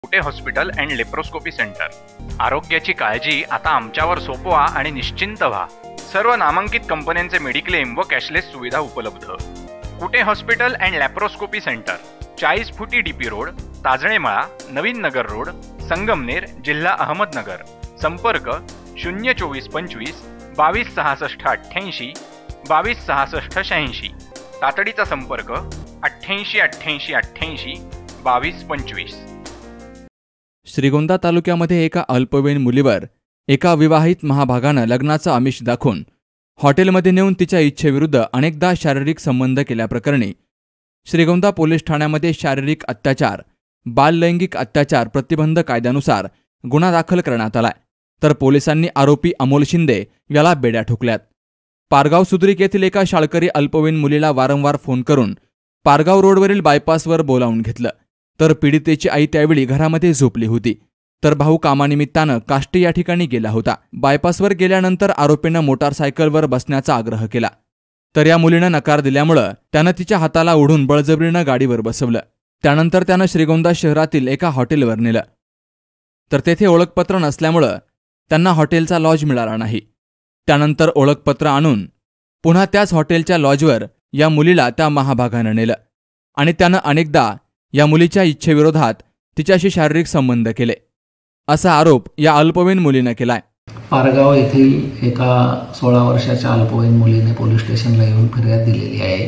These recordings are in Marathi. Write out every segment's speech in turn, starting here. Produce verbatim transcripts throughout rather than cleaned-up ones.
Kute hospital and laparoscopy centre. आरोग्याची काळजी आता आमच्यावर सोपवा आणि निश्चिंत व्हा। सर्व नामांकित कंपन्यांचे मेडिक्लेम व कॅशलेस सुविधा उपलब्ध। Kute hospital and laparoscopy centre, चाळीस फुटी डीपी रोड, ताजणेमळा, नवीन नगर रोड, संगमनेर, जिल्हा अहमदनगर। संपर्क शून्य चोवीस पंचवीस बावीस सहासष्ट अठ्ठ्याऐंशी बावीस सहासष्ट शहाऐंशी। तातडीचा संपर्क अठ्ठ्याऐंशी अठ्ठ्याऐंशी अठ्ठ्याऐंशी बावीस पंचवीस। श्रीगोंदा तालुक्यामध्ये एका अल्पवयीन मुलीवर एका विवाहित महाभागानं लग्नाचं आमिष दाखवून हॉटेलमध्ये नेऊन तिच्या इच्छेविरुद्ध अनेकदा शारीरिक संबंध केल्याप्रकरणी श्रीगोंदा पोलीस ठाण्यामध्ये शारीरिक अत्याचार, बाललैंगिक अत्याचार प्रतिबंध कायद्यानुसार गुन्हा दाखल करण्यात आलाय। तर पोलिसांनी आरोपी अमोल शिंदे याला बेड्या ठोकल्यात। पारगाव सुद्रिक येथील एका शाळकरी अल्पवयीन मुलीला वारंवार फोन करून पारगाव रोडवरील बायपासवर बोलावून घेतलं। तर पीडितेची आई त्यावेळी घरामध्ये झोपली होती, तर भाऊ कामानिमित्तानं काष्टी या ठिकाणी गेला होता। बायपासवर गेल्यानंतर आरोपीनं मोटारसायकलवर बसण्याचा आग्रह केला, तर या मुलीनं नकार दिल्यामुळं त्यानं तिच्या हाताला ओढून बळजबरीनं गाडीवर बसवलं। त्यानंतर त्यानं श्रीगोंदा शहरातील एका हॉटेलवर नेलं, तर तेथे ओळखपत्र नसल्यामुळं त्यांना हॉटेलचा लॉज मिळाला नाही। त्यानंतर ओळखपत्र आणून पुन्हा त्याच हॉटेलच्या लॉजवर या मुलीला त्या महाभागानं नेलं आणि त्यानं अनेकदा या मुलीच्या इच्छेविरोधात तिच्याशी शारीरिक संबंध केले, असा आरोप या अल्पवयीन मुलीनं केलाय। पारगाव येथील एका सोळा वर्षाच्या अल्पवयीन मुलीने पोलीस स्टेशनला येऊन फिर्याद दिलेली आहे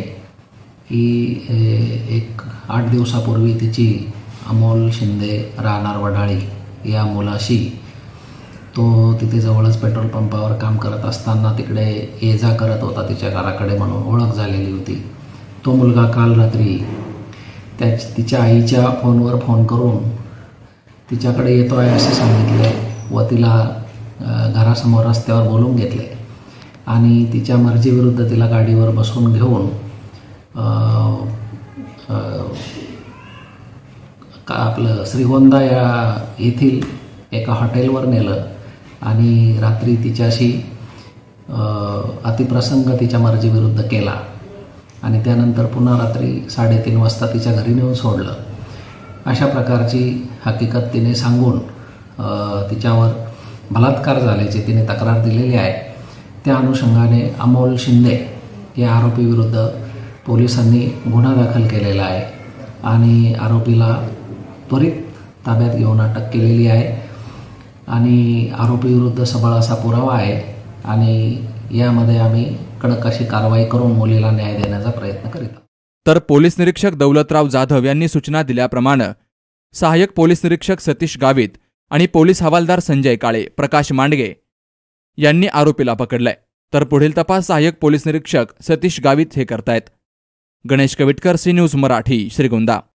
की एक आठ दिवसापूर्वी तिची अमोल शिंदे राहणार वडाळी या मुलाशी तो तिथे जवळच पेट्रोल पंपावर काम करत असताना तिकडे ये जा करत होता, तिच्या घराकडे म्हणून ओळख झालेली होती। तो मुलगा काल रात्री त्या तिच्या आईच्या फोनवर फोन करून तिच्याकडे येतो आहे असे सांगितले व तिला घरासमोर रस्त्यावर बोलवून घेतले आणि तिच्या मर्जीविरुद्ध तिला गाडीवर बसवून घेऊन का आपलं श्रीगोंदा या येथील एका हॉटेलवर नेलं आणि रात्री तिच्याशी अतिप्रसंग तिच्या मर्जीविरुद्ध केला आणि त्यानंतर पुन्हा रात्री साडेतीन वाजता तिच्या घरी नेऊन सोडलं। अशा प्रकारची हकीकत तिने सांगून तिच्यावर बलात्कार झाल्याची तिने तक्रार दिलेली आहे। त्या अनुषंगाने अमोल शिंदे या आरोपीविरुद्ध पोलिसांनी गुन्हा दाखल केलेला आहे आणि आरोपीला त्वरित ताब्यात घेऊन अटक केलेली आहे आणि आरोपीविरुद्ध सबळ असा पुरावा आहे आणि यामध्ये आम्ही कडक अशी कारवाई करून मुलीला न्याय देण्याचा प्रयत्न करीत आहोत। तर पोलीस निरीक्षक दौलतराव जाधव यांनी सूचना दिल्याप्रमाणे सहाय्यक पोलीस निरीक्षक सतीश गावित आणि पोलीस हवालदार संजय काळे, प्रकाश मांडगे यांनी आरोपीला पकडलाय। तर पुढील तपास सहाय्यक पोलीस निरीक्षक सतीश गावित हे करतायत। Ganesh Kavitkar, C news Marathi, Shrigonda.